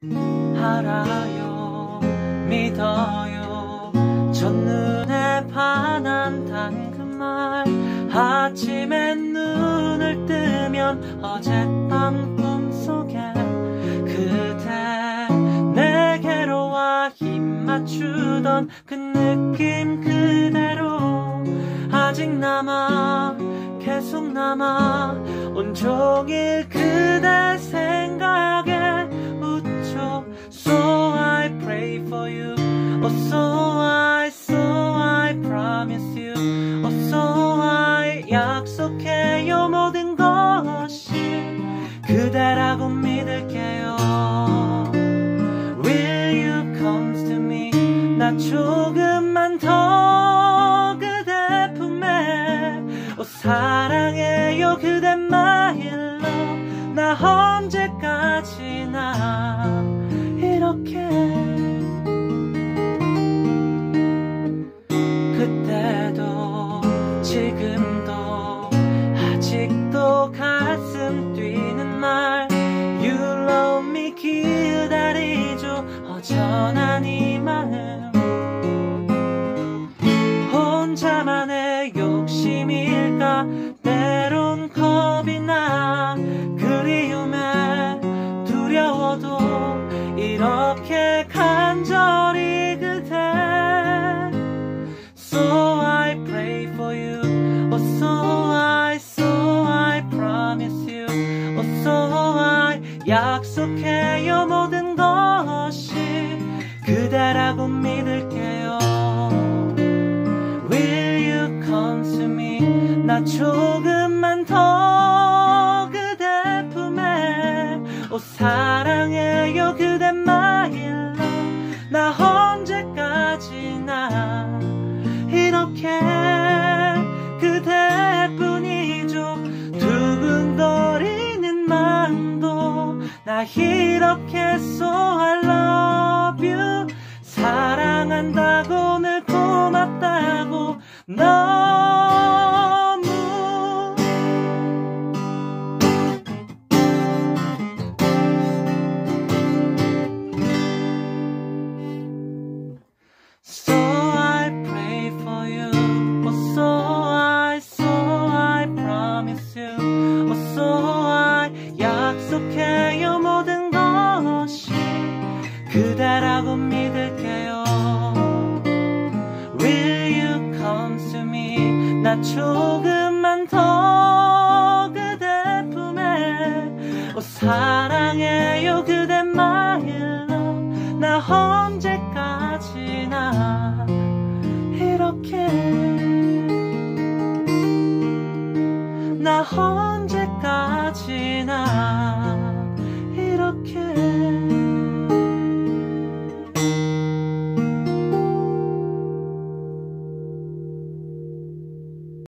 알아요, 믿어요. 첫눈에 반한 당근말. 아침에 눈을 뜨면 어젯밤 꿈속에 그대 내게로 와 힘 맞추던 그 느낌 그대로 아직 남아, 계속 남아. 온종일 그대 생각에 웃죠. So I pray for you. Oh so I promise you. Oh so I 약속해요. 모든 것이 그대라고 믿을게요. Will you come to me? 나 조금만 더 그대 품에. Oh 사랑해요 그대 my love. 나 언제까지나 이렇게. 그때도 지금도 아직도 가슴 뛰는 말. You love me 기다리죠. 어전한 이 마음. 혼자만의 욕심일까 때론 겁이 나. 그리움에 두려워도 이렇게 간절히 그대. So I pray for you. Oh so I promise you. Oh so I 약속해요. 모든 것이 그대라고 믿을게요. Will you come to me? 나 조금만 더 그대 품에. Oh 사랑해요 그대 my love. 나 언제까지나 이렇게 그대뿐이죠. 두근거리는 마음도 나 이렇게 So I love you. 사랑한다고 늘 고맙다고 너무. So I pray for you. Oh so I promise you. Oh so I 약속해요. 모든 것이 그대라고 믿을게요. Will you come to me? 나 조금만 더 그대 품에. Oh 사랑해요 그대 my love. 나 언제까지나 이렇게. 나 언제까지나